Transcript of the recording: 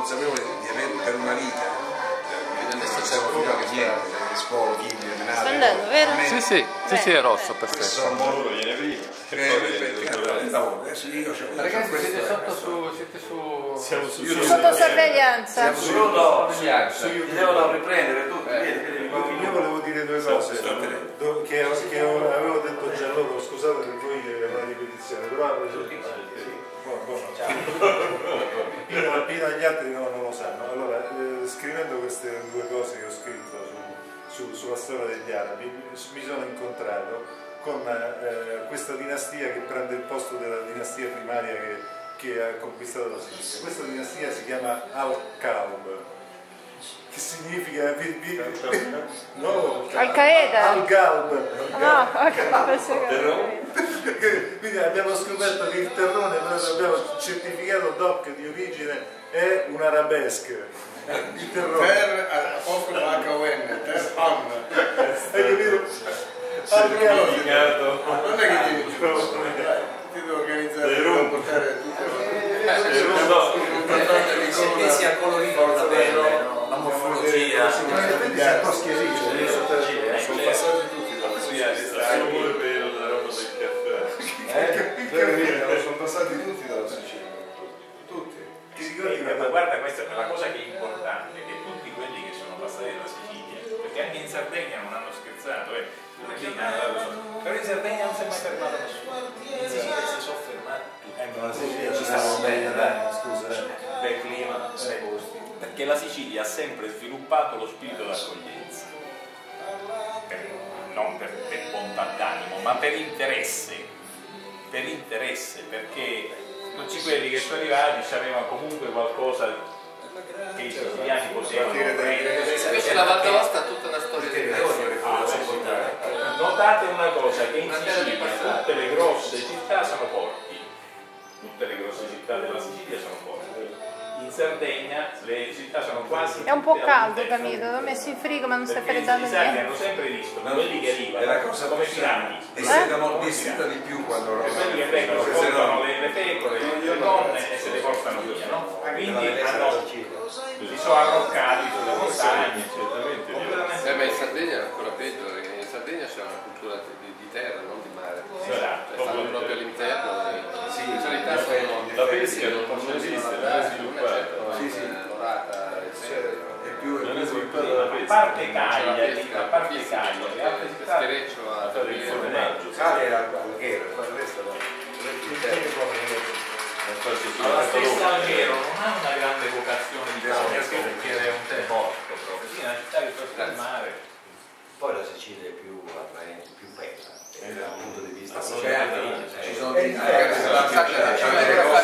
consapevole di avere per una vita. Adesso c'è qualcuno che niente, scuola, figli, sta andando, vero? Sì, è rosso, perfetto. Sono molto viene prima. Ragazzi, siete sotto Sotto sorveglianza. Ti devono riprendere tutti. Io volevo dire due cose che avevo detto già loro, scusate per voi è una ripetizione, però Pino agli altri non lo sanno. Allora, scrivendo queste due cose che ho scritto sulla storia degli arabi, mi sono incontrato con questa dinastia che prende il posto della dinastia primaria che ha conquistato la Sicilia. Questa dinastia si chiama Al-Kalb, che significa no, Al-Qaeda? Al-Galb. No, Quindi abbiamo scoperto che il terrone, noi abbiamo certificato DOC di origine, è un arabesque. Il terrone. Per apostrofo H-O-N, per Ham. Hai capito? Non è che ti devo organizzare per portare tutte Se sia colorito la pelle, la morfologia. sono passati tutti dalla Sicilia. Sono passati tutti dalla Sicilia. Tutti. Ma guarda, questa è una cosa che è importante, che tutti quelli che sono passati dalla Sicilia, perché anche in Sardegna non hanno scherzato, però in Sardegna non si è mai fermato nessuno, in Sicilia si sono fermati tutti. Ma la Sicilia ci stanno bene, dai, scusa, bel clima, sei posti. Perché la Sicilia ha sempre sviluppato lo spirito d'accoglienza, non per bontà d'animo, ma per interesse, perché tutti quelli che sono arrivati sapevano comunque qualcosa che i siciliani potevano prendere. Invece la Val d'Aosta ha tutta una storia di Notate una cosa, che in Sicilia tutte le grosse città sono porti, tutte le grosse città della Sicilia sono porti. In Sardegna le città sono quasi È un po' caldo, capito? L'ho messo in frigo ma non sta freddando niente. niente. Hanno sempre visto quelli che arrivano come piramidi. E siete ammortissita di più quando lo Quelli che vengono, portano le pecore, le donne e se le portano via, no? Quindi si sono arroccati sulle montagne, Beh, in Sardegna è ancora peggio, perché in Sardegna c'è una cultura di terra, non di mare. Stanno proprio all'interno. La pesca non esiste, non è sviluppata. L'orata, è più A parte Cagliari, le altre città il formaggio. La stessa Alghero non ha una grande vocazione di commercio perché è un porto proprio, sì, è una città che sta al mare. Poi la Sicilia è più attraente, più bella dal punto di vista ci sono